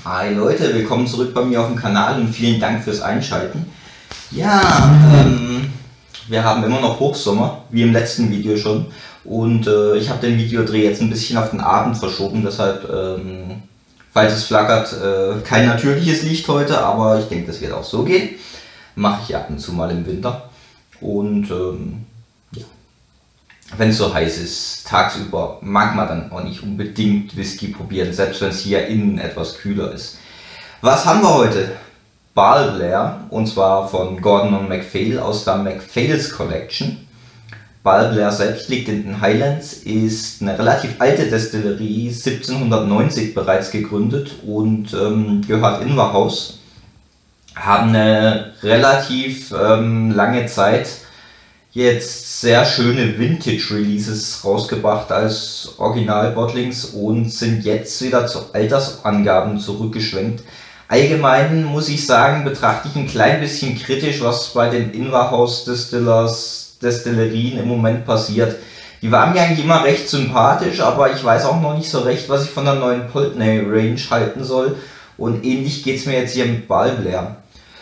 Hi Leute, willkommen zurück bei mir auf dem Kanal und vielen Dank fürs Einschalten. Ja, wir haben immer noch Hochsommer, wie im letzten Video schon. Und ich habe den Videodreh jetzt ein bisschen auf den Abend verschoben, deshalb, falls es flackert, kein natürliches Licht heute, aber ich denke, das wird auch so gehen. Mache ich ab und zu mal im Winter. Und ja, wenn es so heiß ist, tagsüber mag man dann auch nicht unbedingt Whisky probieren, selbst wenn es hier innen etwas kühler ist. Was haben wir heute? Balblair, und zwar von Gordon & MacPhail aus der MacPhail's Collection. Balblair selbst liegt in den Highlands, ist eine relativ alte Destillerie, 1790 bereits gegründet und gehört Inverhouse. Haben eine relativ lange Zeit jetzt sehr schöne Vintage-Releases rausgebracht als Original-Bottlings und sind jetzt wieder zu Altersangaben zurückgeschwenkt. Allgemein muss ich sagen, betrachte ich ein klein bisschen kritisch, was bei den Inverhouse Destillerien im Moment passiert. Die waren mir eigentlich immer recht sympathisch, aber ich weiß auch noch nicht so recht, was ich von der neuen Pulteney Range halten soll. Und ähnlich geht es mir jetzt hier mit Balblair.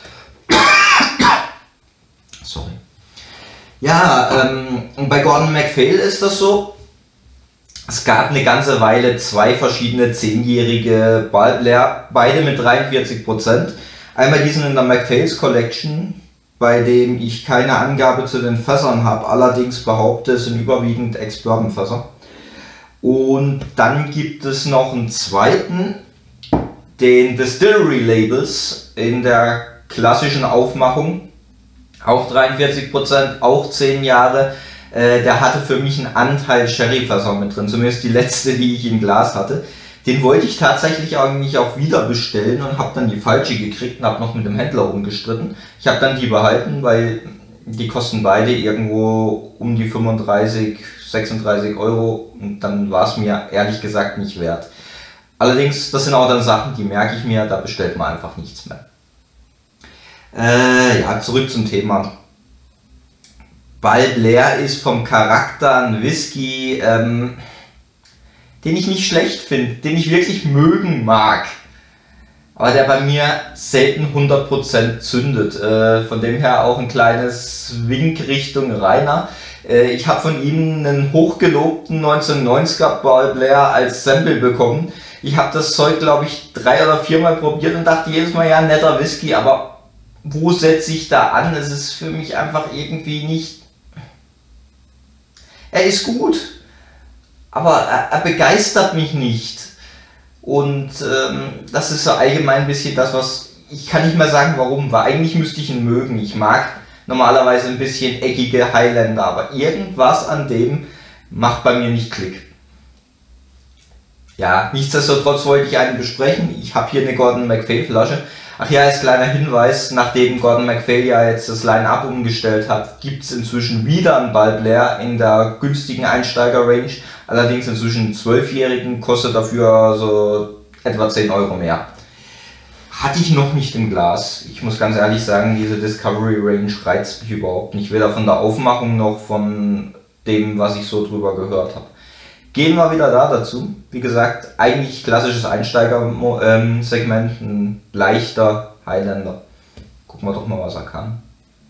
Sorry. Ja, bei Gordon & MacPhail ist das so. Es gab eine ganze Weile zwei verschiedene 10-jährige Balblair, beide mit 43%. Einmal diesen in der MacPhail's Collection, bei dem ich keine Angabe zu den Fässern habe, allerdings behaupte, es sind überwiegend Ex-Bourbon-Fässer. Und dann gibt es noch einen zweiten, den Distillery Labels in der klassischen Aufmachung. Auch 43%, auch 10 Jahre. Der hatte für mich einen Anteil Sherryfässer mit drin, zumindest die letzte, die ich im Glas hatte. Den wollte ich tatsächlich eigentlich auch wieder bestellen und habe dann die falsche gekriegt und habe noch mit dem Händler rumgestritten. Ich habe dann die behalten, weil die kosten beide irgendwo um die 35, 36 Euro und dann war es mir ehrlich gesagt nicht wert. Allerdings, das sind auch dann Sachen, die merke ich mir, da bestellt man einfach nichts mehr. Ja, zurück zum Thema. Balblair ist vom Charakter ein Whisky, den ich nicht schlecht finde, den ich wirklich mögen mag. Aber der bei mir selten 100% zündet. Von dem her auch ein kleines Wink Richtung Rainer. Ich habe von ihm einen hochgelobten 1990er Balblair als Sample bekommen. Ich habe das Zeug, glaube ich, 3 oder 4 Mal probiert und dachte jedes Mal, ja, netter Whisky, aber wo setze ich da an? Es ist für mich einfach irgendwie nicht... Er ist gut, aber er begeistert mich nicht. Und das ist so allgemein ein bisschen das, was... Ich kann nicht mehr sagen, warum, weil eigentlich müsste ich ihn mögen. Ich mag normalerweise ein bisschen eckige Highlander, aber irgendwas an dem macht bei mir nicht Klick. Ja, nichtsdestotrotz wollte ich einen besprechen. Ich habe hier eine Gordon & MacPhail Flasche. Ach ja, als kleiner Hinweis, nachdem Gordon & MacPhail ja jetzt das Line-Up umgestellt hat, gibt es inzwischen wieder einen Balblair in der günstigen Einsteiger-Range. Allerdings inzwischen einen 12-jährigen, kostet dafür so etwa 10 Euro mehr. Hatte ich noch nicht im Glas. Ich muss ganz ehrlich sagen, diese Discovery Range reizt mich überhaupt nicht. Weder von der Aufmachung noch von dem, was ich so drüber gehört habe. Gehen wir wieder da dazu. Wie gesagt, eigentlich klassisches Einsteiger-Segment, ein leichter Highlander. Gucken wir doch mal, was er kann.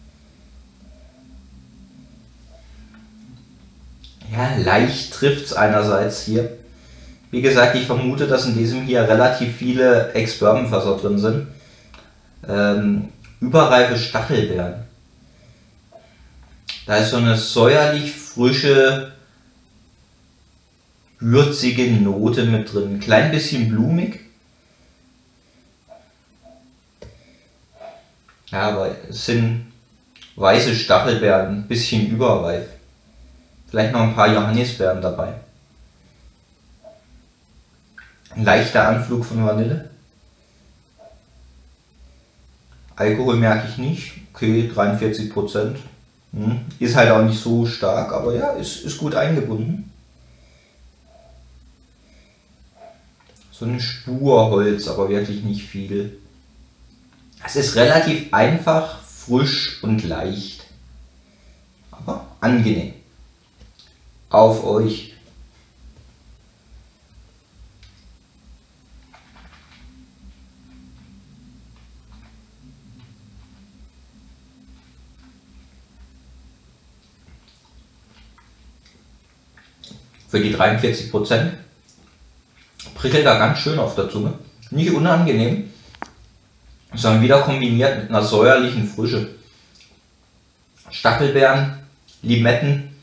Ja, leicht trifft es einerseits hier. Wie gesagt, ich vermute, dass in diesem hier relativ viele Ex-Bourbon-Fässer drin sind. Überreife Stachelbeeren. Da ist so eine säuerlich frische, würzige Note mit drin. Ein klein bisschen blumig. Ja, aber es sind weiße Stachelbeeren, ein bisschen überreif. Vielleicht noch ein paar Johannisbeeren dabei. Ein leichter Anflug von Vanille. Alkohol merke ich nicht. Okay, 43%. Ist halt auch nicht so stark, aber ja, ist gut eingebunden. So eine Spur Holz, aber wirklich nicht viel. Es ist relativ einfach, frisch und leicht. Aber angenehm. Auf euch. für die 43%. Prickelt da ganz schön auf der Zunge. Nicht unangenehm, sondern wieder kombiniert mit einer säuerlichen Frische. Stachelbeeren, Limetten,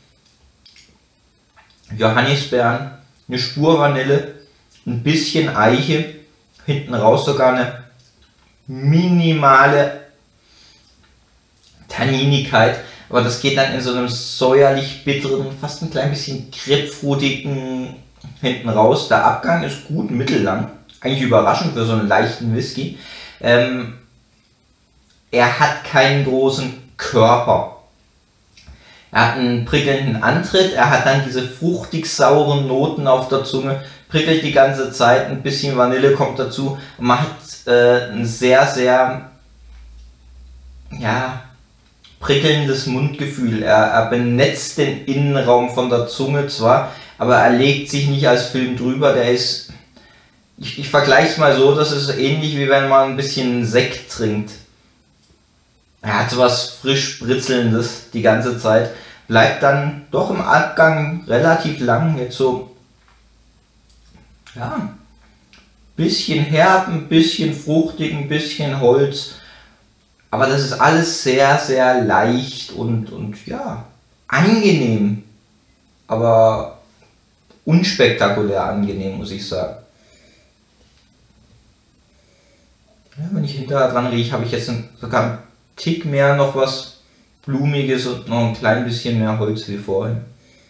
Johannisbeeren, eine Spur Vanille, ein bisschen Eiche, hinten raus sogar eine minimale Tanninigkeit, aber das geht dann in so einem säuerlich bitteren, fast ein klein bisschen grapefruitigen hinten raus. Der Abgang ist gut mittellang, eigentlich überraschend für so einen leichten Whisky. Er hat keinen großen Körper. Er hat einen prickelnden Antritt, er hat dann diese fruchtig-sauren Noten auf der Zunge, prickelt die ganze Zeit, ein bisschen Vanille kommt dazu und man hat ein sehr, sehr prickelndes Mundgefühl. Er benetzt den Innenraum von der Zunge zwar, aber er legt sich nicht als Film drüber, der ist, ich vergleiche es mal so, das ist ähnlich wie wenn man ein bisschen Sekt trinkt. Er hat sowas frisch Spritzelndes die ganze Zeit, bleibt dann doch im Abgang relativ lang, jetzt so, ja, bisschen herb, ein bisschen fruchtig, ein bisschen Holz, aber das ist alles sehr, sehr leicht und ja, angenehm, aber unspektakulär angenehm, muss ich sagen. Ja, wenn ich hinterher dran rieche, habe ich jetzt sogar einen Tick mehr noch was Blumiges und noch ein klein bisschen mehr Holz wie vorhin.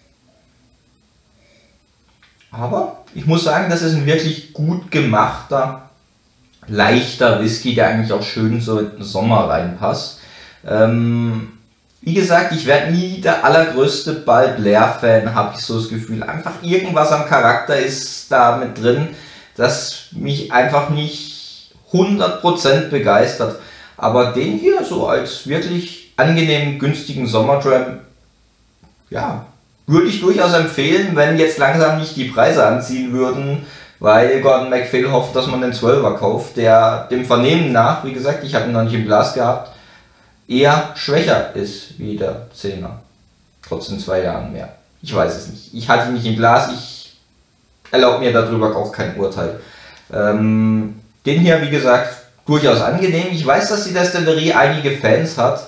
Aber ich muss sagen, das ist ein wirklich gut gemachter, leichter Whisky, der eigentlich auch schön so in den Sommer reinpasst. Wie gesagt, ich werde nie der allergrößte Ball Blair-Fan, habe ich so das Gefühl. Einfach irgendwas am Charakter ist da mit drin, das mich einfach nicht 100% begeistert. Aber den hier so als wirklich angenehmen, günstigen Sommerdram, ja, würde ich durchaus empfehlen, wenn jetzt langsam nicht die Preise anziehen würden, weil Gordon MacPhail hofft, dass man den 12er kauft, der dem Vernehmen nach, wie gesagt, ich habe ihn noch nicht im Glas gehabt, eher schwächer ist wie der 10er. Trotzdem 2 Jahren mehr. Ich weiß es nicht. Ich hatte ihn nicht im Glas, ich erlaube mir darüber auch kein Urteil. Den hier, wie gesagt, durchaus angenehm. Ich weiß, dass die Destillerie einige Fans hat.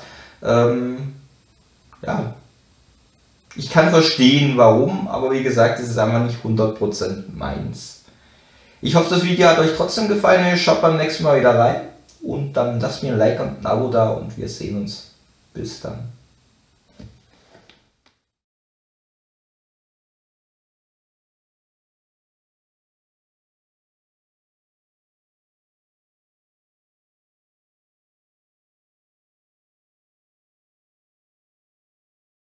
Ja, ich kann verstehen, warum, aber wie gesagt, es ist einfach nicht 100% meins. Ich hoffe, das Video hat euch trotzdem gefallen. Schaut beim nächsten Mal wieder rein und dann lasst mir ein Like und ein Abo da und wir sehen uns. Bis dann.